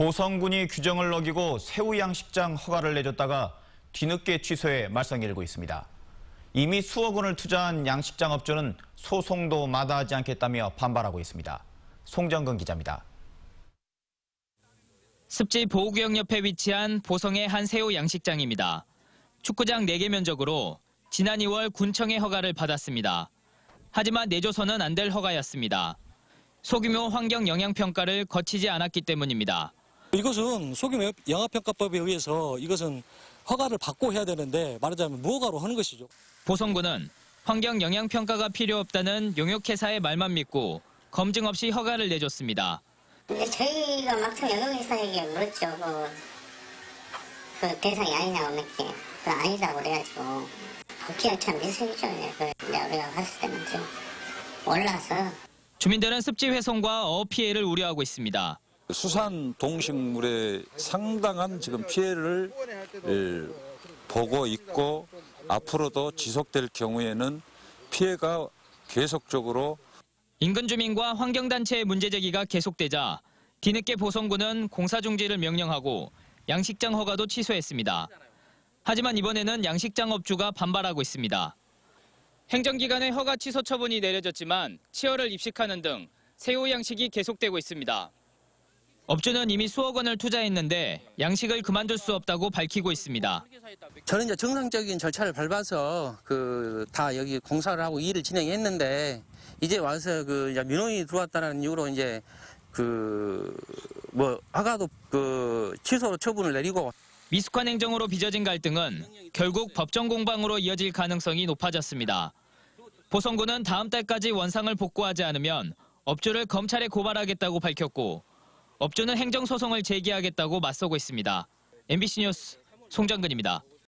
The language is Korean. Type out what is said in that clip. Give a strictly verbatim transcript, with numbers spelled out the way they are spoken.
보성군이 규정을 어기고 새우 양식장 허가를 내줬다가 뒤늦게 취소해 말썽이 일고 있습니다. 이미 수억 원을 투자한 양식장 업주는 소송도 마다하지 않겠다며 반발하고 있습니다. 송정근 기자입니다. 습지 보호구역 옆에 위치한 보성의 한 새우 양식장입니다. 축구장 네 개 면적으로 지난 이월 군청의 허가를 받았습니다. 하지만 내줘서는 안 될 허가였습니다. 소규모 환경 영향평가를 거치지 않았기 때문입니다. 이것은 소규모 영향평가법에 의해서 이것은 허가를 받고 해야 되는데 말하자면 무허가로 하는 것이죠. 보성군은 환경 영향평가가 필요 없다는 용역회사의 말만 믿고 검증 없이 허가를 내줬습니다. 근데 저희가 막상 용역회사에게 물었죠. 그, 그 대상이 아니냐고 몇 개. 그 아니다고 그래가지고 복귀가 참 미숙이죠. 그 우리가 갔을 때는 좀 올라서. 주민들은 습지 훼손과 어업 피해를 우려하고 있습니다. 수산 동식물에 상당한 지금 피해를 보고 있고 앞으로도 지속될 경우에는 피해가 계속적으로 인근 주민과 환경단체의 문제 제기가 계속되자 뒤늦게 보성군은 공사 중지를 명령하고 양식장 허가도 취소했습니다. 하지만 이번에는 양식장 업주가 반발하고 있습니다. 행정기관의 허가 취소 처분이 내려졌지만 치어를 입식하는 등 새우 양식이 계속되고 있습니다. 업주는 이미 수억 원을 투자했는데 양식을 그만둘 수 없다고 밝히고 있습니다. 저는 이제 정상적인 절차를 밟아서 그 다 여기 공사를 하고 일을 진행했는데 이제 와서 그 이제 민원이 들어왔다는 이유로 이제 그 뭐 허가도 그 취소 처분을 내리고 미숙한 행정으로 빚어진 갈등은 결국 법정 공방으로 이어질 가능성이 높아졌습니다. 보성군은 다음 달까지 원상을 복구하지 않으면 업주를 검찰에 고발하겠다고 밝혔고 업주는 행정소송을 제기하겠다고 맞서고 있습니다. 엠비씨 뉴스 송정근입니다.